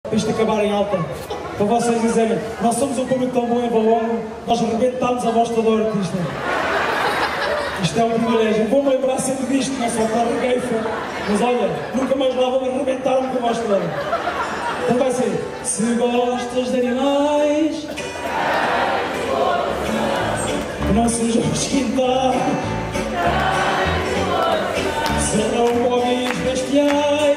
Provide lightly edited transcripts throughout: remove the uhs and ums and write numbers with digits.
Isto acabar em alta, para vocês dizerem, nós somos um público tão bom em Valongo, nós rebentámos a voz toda a artista. Isto é um privilégio. Vou-me lembrar sempre disto, não só para a regueifa, mas olha, nunca mais lá vou arrebentar-me com a voz toda. Então vai ser, se gostas de animais, que não sejam os quintais, serão móveis bestiais,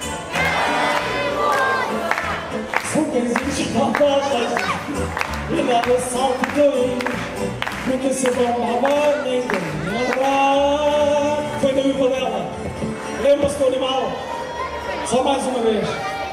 são cãezinhos fantásticos e nada saltitões, nunca se vão lavar nem caminhar. Foi da uva dela, lembra-se do animal, só mais uma vez.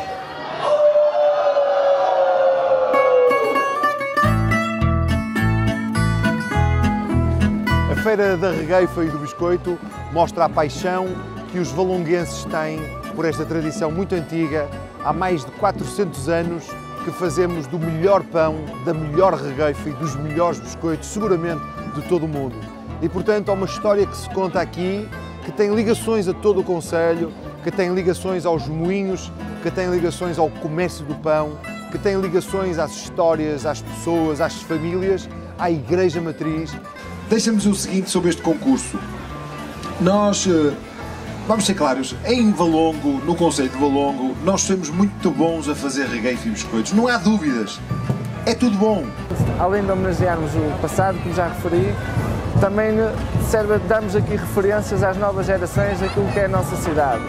A Feira da Regueifa e do Biscoito mostra a paixão que os valonguenses têm por esta tradição muito antiga. Há mais de 400 anos que fazemos do melhor pão, da melhor regueifa e dos melhores biscoitos, seguramente, de todo o mundo. E, portanto, há uma história que se conta aqui, que tem ligações a todo o concelho, que tem ligações aos moinhos, que tem ligações ao comércio do pão, que tem ligações às histórias, às pessoas, às famílias, à Igreja Matriz. Deixa-me dizer o seguinte sobre este concurso. Nós, vamos ser claros, em Valongo, no concelho de Valongo, nós somos muito bons a fazer regueifa e biscoitos. Não há dúvidas. É tudo bom. Além de homenagearmos o passado, como já referi, também serve a darmos aqui referências às novas gerações daquilo que é a nossa cidade.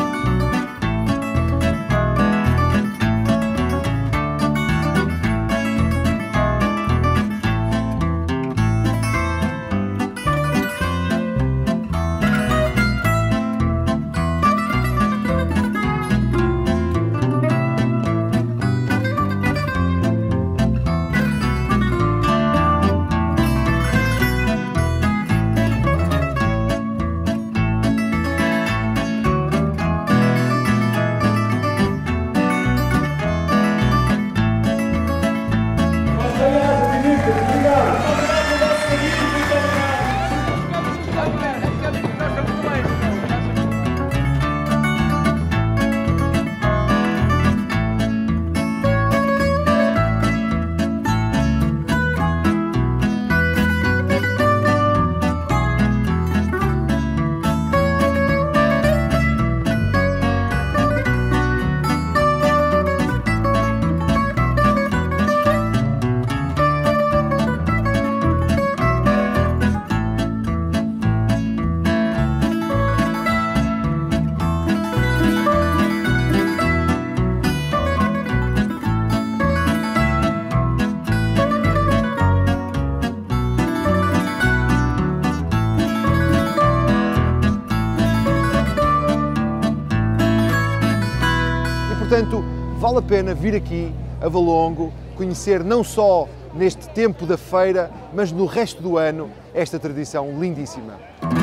Portanto, vale a pena vir aqui a Valongo, conhecer não só neste tempo da feira, mas no resto do ano, esta tradição lindíssima.